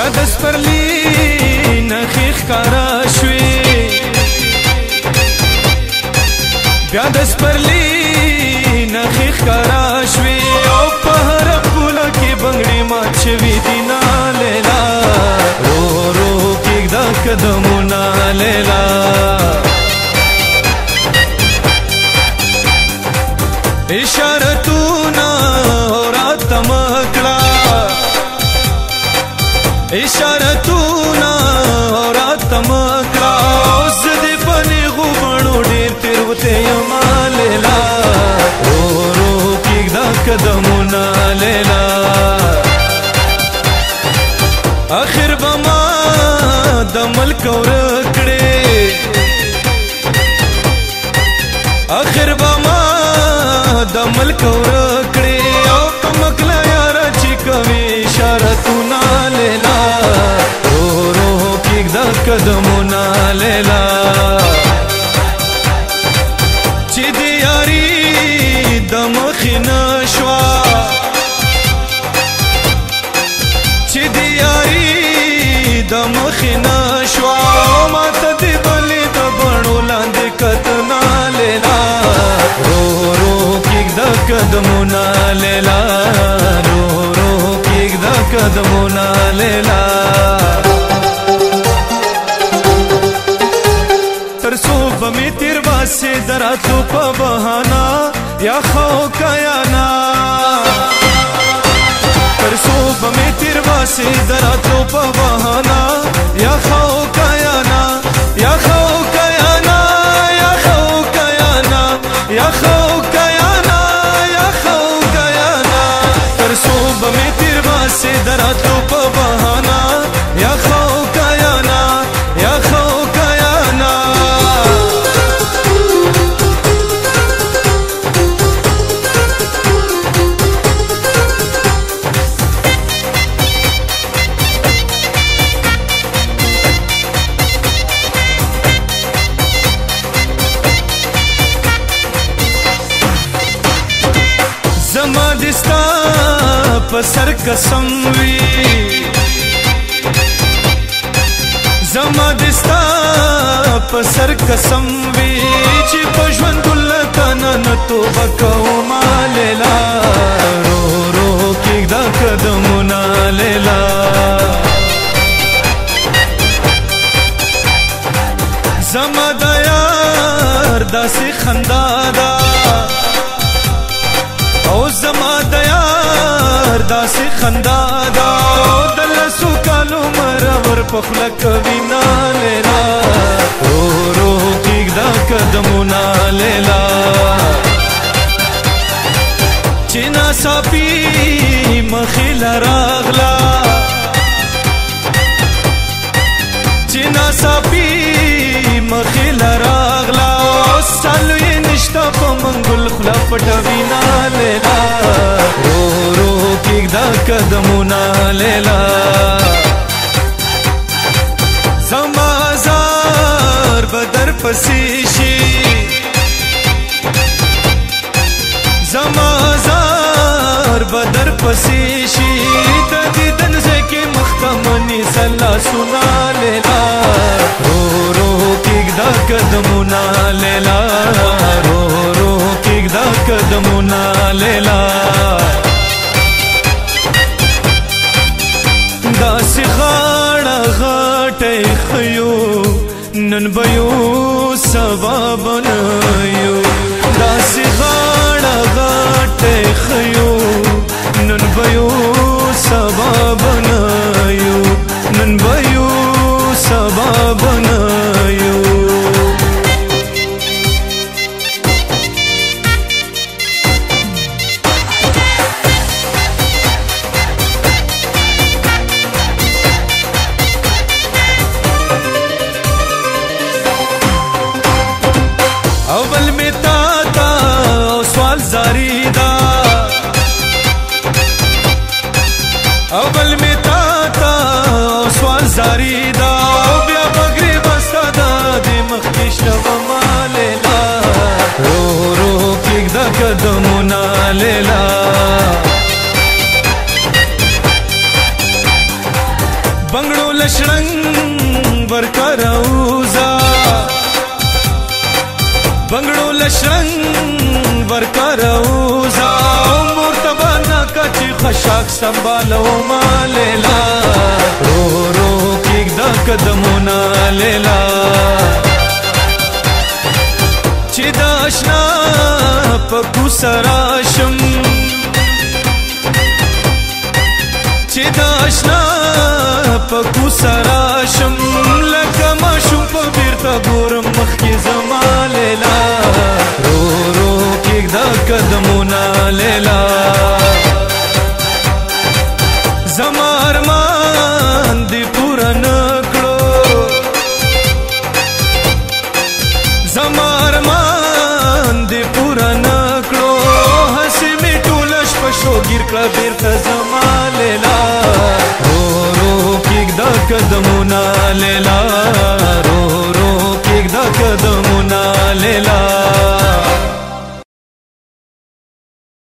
بیا د سپرلی نخې ښکارا شوې بیا د سپرلی نخې ښکارا شوې او په هره پوله کې بنګړې مات شوي دي نا لیلا رو رو کېږده قدمونه لیلا اشارتونه راته مه کړه اشارتونه راته مه کړه او زه دې په نیغو بڼو ډېر تېروتی یمه لیلا رو رو کېږده قدمونه لیلا اخر به ما د ملک ورک کړې اخر به ما د ملک ورک کړې او په مکله یاره چې کوې اشارتونه لیلا رو رو کېږده قدمونه لیلا چې د یاري د مخې نه شوه چې د یاري د مخې نه شوه او ماته د بلې د بڼو لاندې کتنه لیلا رو رو کېږده قدمونه لیلا رو رو کېږده قدمونه لیلا تر څو به مې تېر باسې د راتلو په بهانه یا ښه که یا نه تر څو به مې تېر باسې د راتلو په بهانه یا ښه که یا نه یا ښه که یا نه یا ښه که یا نه یا ښه که یا نه یا ښه که یا نه تر څو به مې تېر باسې د راتلو په بهانه یا ښه که یا نه یا ښه که یا نه زما د ستا په سر قسم وي زما د ستا په سر قسم وي چې په ژوند له نه توبه کومه لیلا رو رو کېږده قدمونه لیلا زما د یار داسې خندا ده او زما د یار داسې خندا ده او د لسو کالو مرور په خوله کوي نه لیلا رو رو کېږده قدمونه لیلا چې ناڅاپي مخې له راغله چې ناڅاپي مخې له راغله او سالو یې نشته په منګل خوله پټوي نه لیلا رو رو کېږده قدمونه لیلا زما زار به در پسې شي زما زار به در پسې شي د دیدن ځای کې مخ ته منې لاسونه لیلا رو رو کېږده قدمونه لیلا رو رو کېږده قدمونه لیلا داسې غاړه غټی ښیو نن به یو سبا به نه یو داسې غاړه غټی ښیو نن به یو سبا به نه یو نن به یو سبا به نه یو اول می تا تا سوال زاری دا اول می تا تا سوال زاری دا بیا بغری بستا دا دی مخکش نوما لیلا رو رو کېږده قدمونه لیلا لشرنگ ورکروزا بنگړو لشرنگ ورکروزا مرتبانا کچی خشاک سنبالو ما لیلا رو رو کیک دا قدمونا لیلا چی دا اشنا پکو سراشم چی دا اشنا پکو سراشم لکه ماشوم په بیرته ګورم مخکې زما لیلا رو رو کېږده قدمونه لیلا زما ارمان دې پوره نه کړو زما ارمان دې پوره نه کړو هسې مې ټوله شپه شوګیر کړه بیرته زما لیلا قدمونا لیلا رو رو کېږده قدمونا لیلا